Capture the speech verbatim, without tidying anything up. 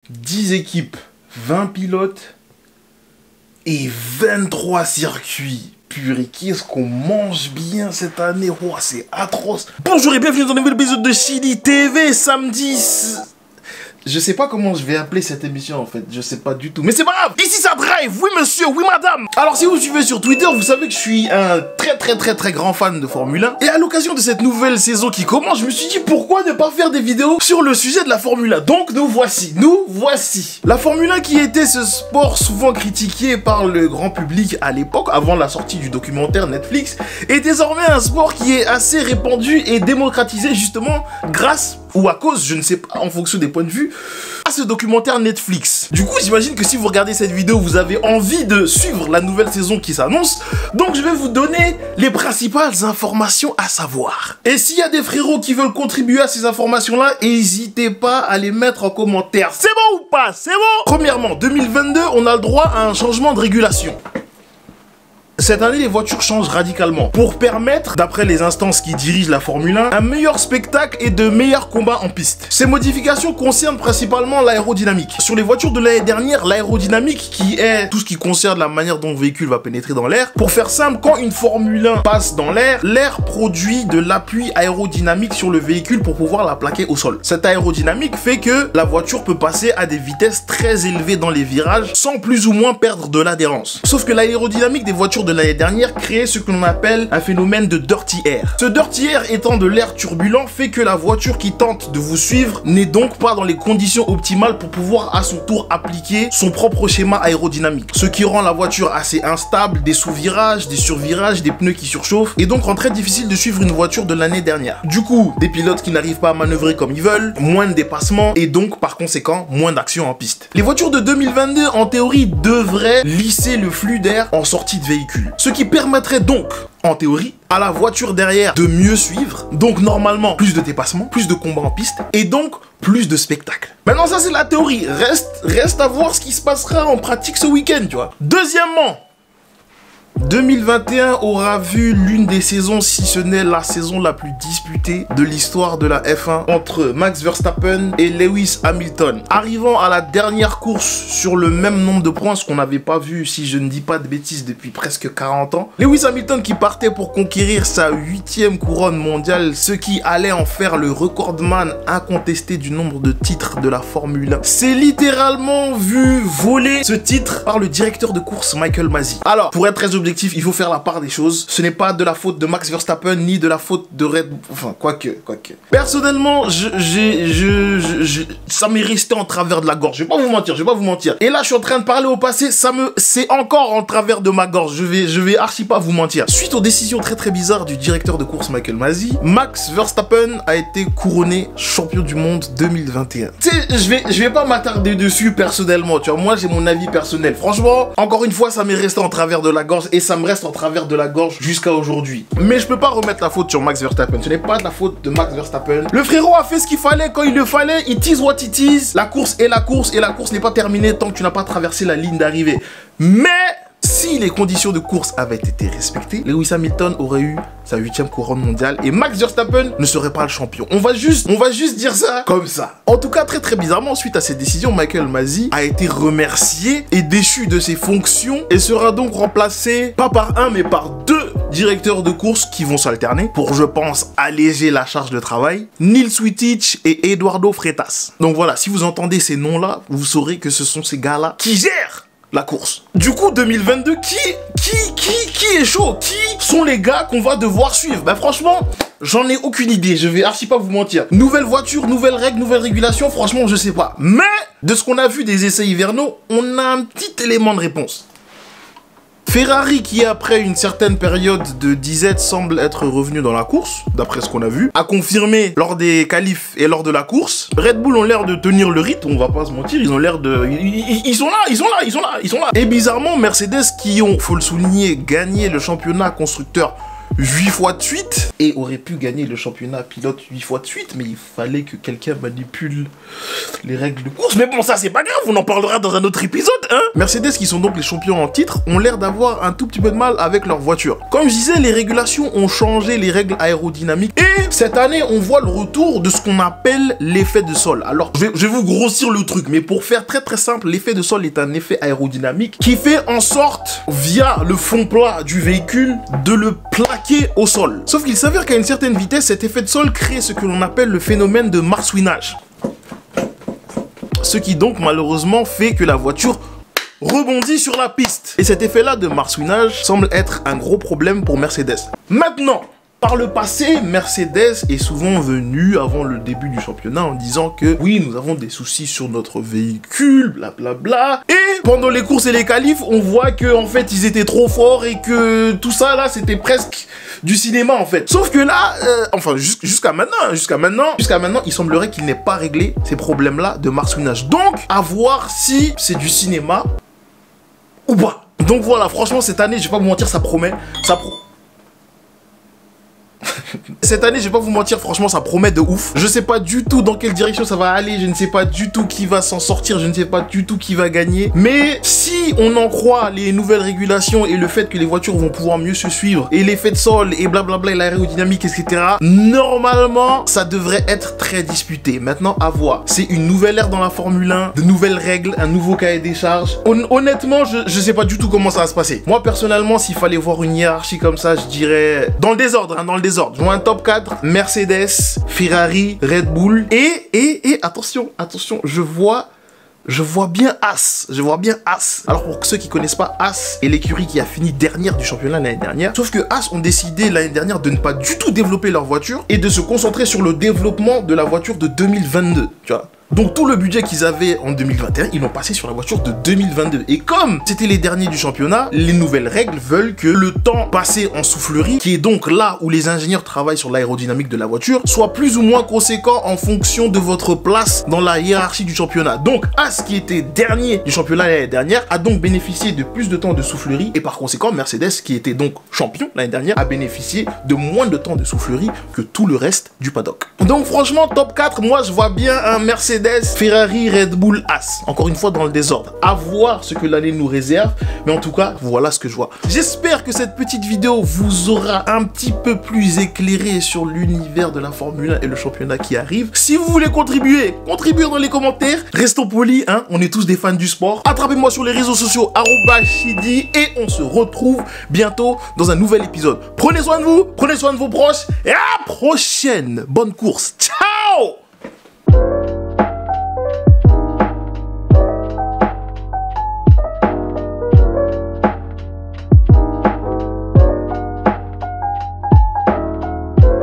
dix équipes, vingt pilotes et vingt-trois circuits. Purée, qu'est-ce qu'on mange bien cette année. Oh, c'est atroce. Bonjour et bienvenue dans un nouvel épisode de Chili T V, samedi... Je sais pas comment je vais appeler cette émission en fait, je sais pas du tout. Mais c'est pas grave, ici ça drive, oui monsieur, oui madame. Alors si vous suivez sur Twitter, vous savez que je suis un très très très très grand fan de Formule un. Et à l'occasion de cette nouvelle saison qui commence, je me suis dit pourquoi ne pas faire des vidéos sur le sujet de la Formule un. Donc nous voici, nous voici. La Formule un qui était ce sport souvent critiqué par le grand public à l'époque, avant la sortie du documentaire Netflix, est désormais un sport qui est assez répandu et démocratisé justement grâce ou à cause, je ne sais pas, en fonction des points de vue, à ce documentaire Netflix. Du coup, j'imagine que si vous regardez cette vidéo, vous avez envie de suivre la nouvelle saison qui s'annonce. Donc, je vais vous donner les principales informations à savoir. Et s'il y a des frérots qui veulent contribuer à ces informations-là, n'hésitez pas à les mettre en commentaire. C'est bon ou pas? C'est bon? Premièrement, deux mille vingt-deux, on a le droit à un changement de régulation. Cette année, les voitures changent radicalement pour permettre, d'après les instances qui dirigent la Formule un, un meilleur spectacle et de meilleurs combats en piste. Ces modifications concernent principalement l'aérodynamique. Sur les voitures de l'année dernière, l'aérodynamique qui est tout ce qui concerne la manière dont le véhicule va pénétrer dans l'air. Pour faire simple, quand une Formule un passe dans l'air, l'air produit de l'appui aérodynamique sur le véhicule pour pouvoir la plaquer au sol. Cette aérodynamique fait que la voiture peut passer à des vitesses très élevées dans les virages sans plus ou moins perdre de l'adhérence. Sauf que l'aérodynamique des voitures de l'année dernière créait ce que l'on appelle un phénomène de dirty air. Ce dirty air étant de l'air turbulent fait que la voiture qui tente de vous suivre n'est donc pas dans les conditions optimales pour pouvoir à son tour appliquer son propre schéma aérodynamique. Ce qui rend la voiture assez instable, des sous-virages, des survirages, des pneus qui surchauffent et donc rend très difficile de suivre une voiture de l'année dernière. Du coup, des pilotes qui n'arrivent pas à manœuvrer comme ils veulent, moins de dépassements et donc par conséquent moins d'action en piste. Les voitures de deux mille vingt-deux en théorie devraient lisser le flux d'air en sortie de véhicule. Ce qui permettrait donc, en théorie, à la voiture derrière de mieux suivre. Donc normalement, plus de dépassements, plus de combats en piste et donc plus de spectacles. Maintenant ça c'est la théorie. Reste, reste à voir ce qui se passera en pratique ce week-end, tu vois. Deuxièmement, deux mille vingt et un aura vu l'une des saisons, si ce n'est la saison la plus disputée de l'histoire de la F un entre Max Verstappen et Lewis Hamilton. Arrivant à la dernière course sur le même nombre de points, ce qu'on n'avait pas vu, si je ne dis pas de bêtises, depuis presque quarante ans. Lewis Hamilton qui partait pour conquérir sa huitième couronne mondiale, ce qui allait en faire le recordman incontesté du nombre de titres de la Formule un. C'est littéralement vu voler ce titre par le directeur de course Michael Masi. Alors, pour être très objectif, il faut faire la part des choses. Ce n'est pas de la faute de Max Verstappen ni de la faute de Red Bull. Enfin, quoique, quoique. Personnellement, je, j'ai, je, je, je, ça m'est resté en travers de la gorge. Je vais pas vous mentir, je vais pas vous mentir. Et là, je suis en train de parler au passé. Ça me, c'est encore en travers de ma gorge. Je vais, je vais archi pas vous mentir. Suite aux décisions très très bizarres du directeur de course Michael Masi, Max Verstappen a été couronné champion du monde deux mille vingt et un. Tu sais, je vais, je vais pas m'attarder dessus personnellement. Tu vois, moi j'ai mon avis personnel. Franchement, encore une fois, ça m'est resté en travers de la gorge. Et ça me reste en travers de la gorge jusqu'à aujourd'hui. Mais je peux pas remettre la faute sur Max Verstappen. Ce n'est pas de la faute de Max Verstappen. Le frérot a fait ce qu'il fallait quand il le fallait. Il tease what it is. La course est la course et la course n'est pas terminée tant que tu n'as pas traversé la ligne d'arrivée. Mais si les conditions de course avaient été respectées, Lewis Hamilton aurait eu sa huitième couronne mondiale et Max Verstappen ne serait pas le champion. On va juste, on va juste dire ça comme ça. En tout cas, très très bizarrement, suite à cette décision, Michael Masi a été remercié et déchu de ses fonctions et sera donc remplacé pas par un mais par deux directeurs de course qui vont s'alterner pour, je pense, alléger la charge de travail. Neil Sweetich et Eduardo Freitas. Donc voilà, si vous entendez ces noms-là, vous saurez que ce sont ces gars-là qui gèrent la course. Du coup, deux mille vingt-deux, qui, qui, qui, qui est chaud? Qui sont les gars qu'on va devoir suivre? Bah franchement, j'en ai aucune idée, je vais archi pas vous mentir. Nouvelle voiture, nouvelles règles, nouvelles régulations, franchement, je sais pas. Mais, de ce qu'on a vu des essais hivernaux, on a un petit élément de réponse. Ferrari, qui après une certaine période de disette semble être revenu dans la course, d'après ce qu'on a vu, a confirmé lors des qualifs et lors de la course. Red Bull ont l'air de tenir le rythme, on va pas se mentir, ils ont l'air de... Ils, ils, ils sont là, ils sont là, ils sont là, ils sont là. Et bizarrement, Mercedes qui ont, faut le souligner, gagné le championnat constructeur huit fois de suite, et aurait pu gagner le championnat pilote huit fois de suite, mais il fallait que quelqu'un manipule les règles de course. Mais bon, ça c'est pas grave, on en parlera dans un autre épisode, hein. Mercedes, qui sont donc les champions en titre, ont l'air d'avoir un tout petit peu de mal avec leur voiture. Comme je disais, les régulations ont changé les règles aérodynamiques, et cette année, on voit le retour de ce qu'on appelle l'effet de sol. Alors, je vais, je vais vous grossir le truc, mais pour faire très très simple, l'effet de sol est un effet aérodynamique qui fait en sorte, via le fond plat du véhicule, de le plaquer au sol. Sauf qu'il s'avère qu'à une certaine vitesse, cet effet de sol crée ce que l'on appelle le phénomène de marsouinage. Ce qui donc malheureusement fait que la voiture rebondit sur la piste. Et cet effet-là de marsouinage semble être un gros problème pour Mercedes. Maintenant, par le passé, Mercedes est souvent venu avant le début du championnat en disant que oui, nous avons des soucis sur notre véhicule, blablabla. Bla bla. Et pendant les courses et les qualifs, on voit que en fait ils étaient trop forts et que tout ça là, c'était presque du cinéma en fait. Sauf que là, euh, enfin jusqu'à maintenant, jusqu'à maintenant, jusqu'à maintenant, il semblerait qu'il n'ait pas réglé ces problèmes-là de marsouinage. Donc, à voir si c'est du cinéma ou pas. Donc voilà, franchement cette année, je vais pas vous mentir, ça promet, ça promet. Cette année, je vais pas vous mentir, franchement, ça promet de ouf. Je sais pas du tout dans quelle direction ça va aller, je ne sais pas du tout qui va s'en sortir, je ne sais pas du tout qui va gagner. Mais si on en croit les nouvelles régulations et le fait que les voitures vont pouvoir mieux se suivre, et l'effet de sol, et blablabla, et l'aérodynamique, et cetera, normalement, ça devrait être très disputé. Maintenant, à voir. C'est une nouvelle ère dans la Formule un, de nouvelles règles, un nouveau cahier des charges. Hon honnêtement, je, je sais pas du tout comment ça va se passer. Moi, personnellement, s'il fallait voir une hiérarchie comme ça, je dirais dans le désordre, hein, dans le désordre. Je vois un top quatre, Mercedes, Ferrari, Red Bull, et, et, et, attention, attention, je vois... Je vois bien As, je vois bien As. Alors pour ceux qui connaissent pas, As est l'écurie qui a fini dernière du championnat l'année dernière. Sauf que As ont décidé l'année dernière de ne pas du tout développer leur voiture et de se concentrer sur le développement de la voiture de deux mille vingt-deux, tu vois. Donc tout le budget qu'ils avaient en deux mille vingt et un, ils l'ont passé sur la voiture de deux mille vingt-deux. Et comme c'était les derniers du championnat, les nouvelles règles veulent que le temps passé en soufflerie, qui est donc là où les ingénieurs travaillent sur l'aérodynamique de la voiture, soit plus ou moins conséquent en fonction de votre place dans la hiérarchie du championnat. Donc As, qui était dernier du championnat l'année dernière, a donc bénéficié de plus de temps de soufflerie, et par conséquent Mercedes, qui était donc champion l'année dernière, a bénéficié de moins de temps de soufflerie que tout le reste du paddock. Donc franchement, top quatre, moi je vois bien un Mercedes, Ferrari, Red Bull, As. Encore une fois dans le désordre. À voir ce que l'année nous réserve. Mais en tout cas, voilà ce que je vois. J'espère que cette petite vidéo vous aura un petit peu plus éclairé sur l'univers de la Formule un et le championnat qui arrive. Si vous voulez contribuer, contribuez dans les commentaires. Restons polis, hein. On est tous des fans du sport. Attrapez-moi sur les réseaux sociaux, arobase Shidi, et on se retrouve bientôt dans un nouvel épisode. Prenez soin de vous, prenez soin de vos proches, et à la prochaine. Bonne course. Ciao.